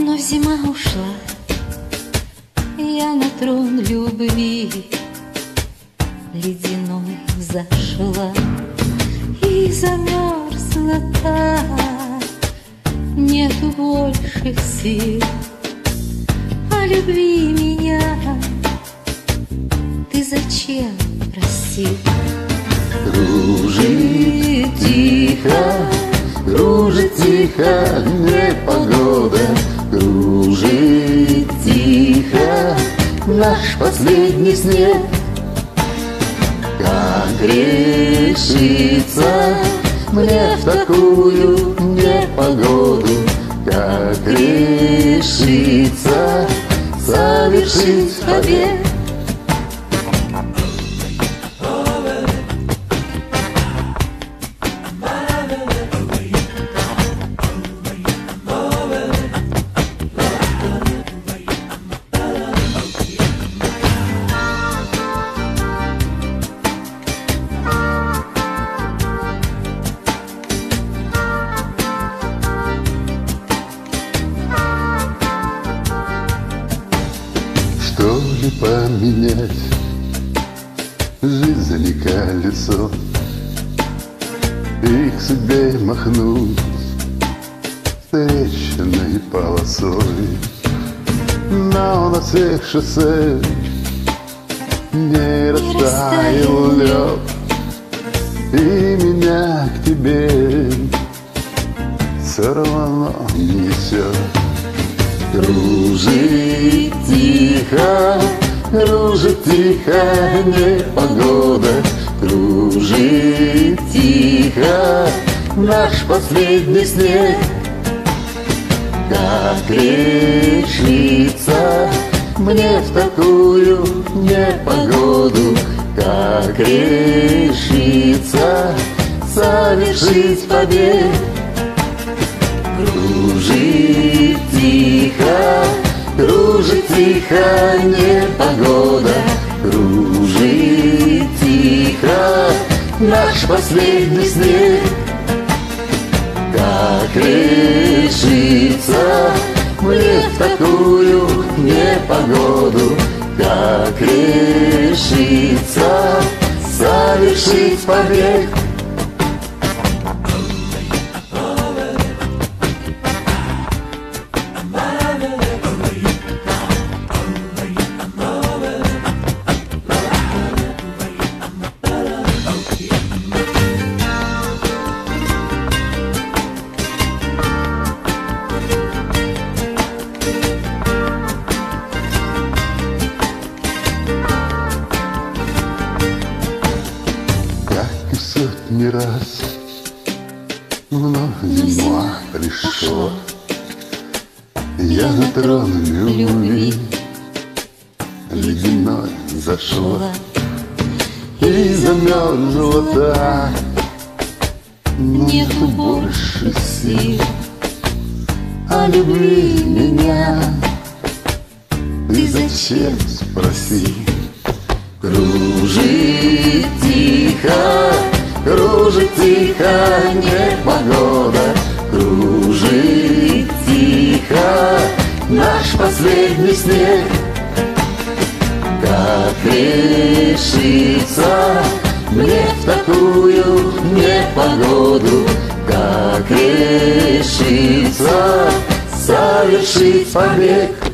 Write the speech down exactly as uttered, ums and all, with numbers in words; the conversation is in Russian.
Но зима ушла, я на трон любви ледяной взошла и замерзла так, нету больше сил. О любви меня ты зачем просил? Кружит тихо, кружит тихо непогода, кружит тихо наш последний снег. Как решиться мне в такую непогоду, как решиться совершить побег? Что ли поменять жизни колесо и к судьбе махнуть встречной полосой? Но на всех шоссе не растаял лед, и меня к тебе все равно несет. Кружит тихо, кружит тихо непогода, кружит тихо наш последний снег. Как решиться мне в такую непогоду, как решиться совершить побег? Кружит тихо, кружит тихо непогода, кружит тихо наш последний снег. Как решиться мне в такую непогоду, как решиться совершить побег? И сотни раз вновь зима пришла, я на трон любви ледяной зашла и замерзла так, нету больше сил. О любви меня ты зачем спроси? Кружит тихо, кружит тихо непогода, кружит тихо наш последний снег. Как решиться мне в такую непогоду, как решиться совершить побег?